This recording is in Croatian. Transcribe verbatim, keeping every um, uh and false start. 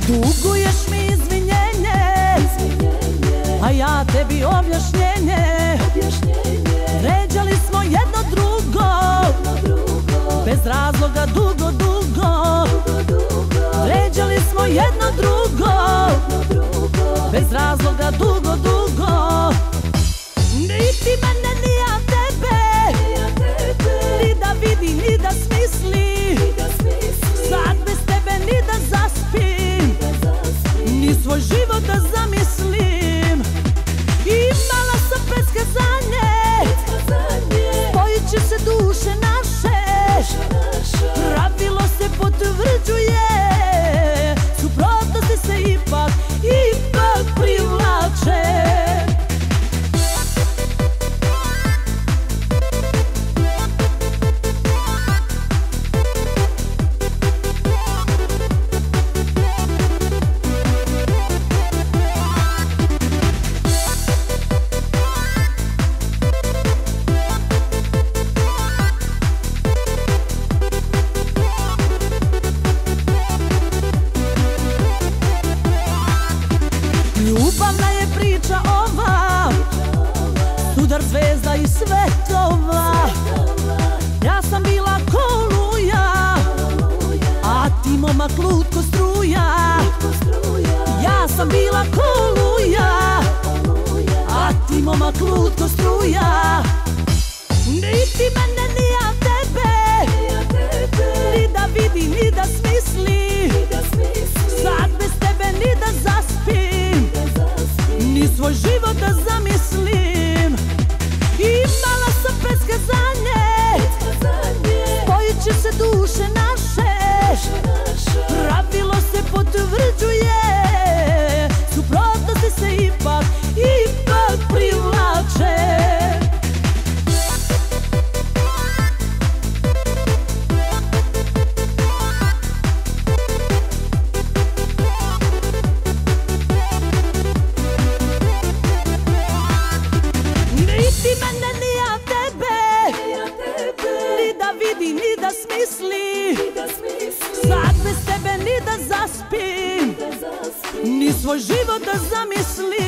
Duguješ mi izvinjenje, a ja tebi objašnjenje. Vređali smo jedno drugo, bez razloga dugo, dugo. Vređali smo jedno drugo, bez razloga dugo, dugo. Ni ti mene, ni ja tebe, ni da vidi, ni da smisli. Sad bez tebe ni da zaspim, ni svoj život da zamislim. Imala sam predskazanje, spojit će se duše naše. Pravilo se potvrđuje, suprotnosti se ipak, ipak privlače. Ljubavna je priča ova, sudar zvezda i svetova. Ja sam bila ko Oluja, a ti momak lutko struja. Ja sam bila ko Oluja, a ti momak lutko struja. Ni ti mene, ni ja tebe, ni da vidi, ni da smisli. Sad bez tebe ni da zaspim, ni svoj život da zamislim. Imala sam predskazanje, spojit će se duše naše. Pravilo se potvrđuje, suprotnosti se ipak, ipak privlače. Ni da smisli, sad bez tebe ni da zaspim, ni svoj život da zamislim.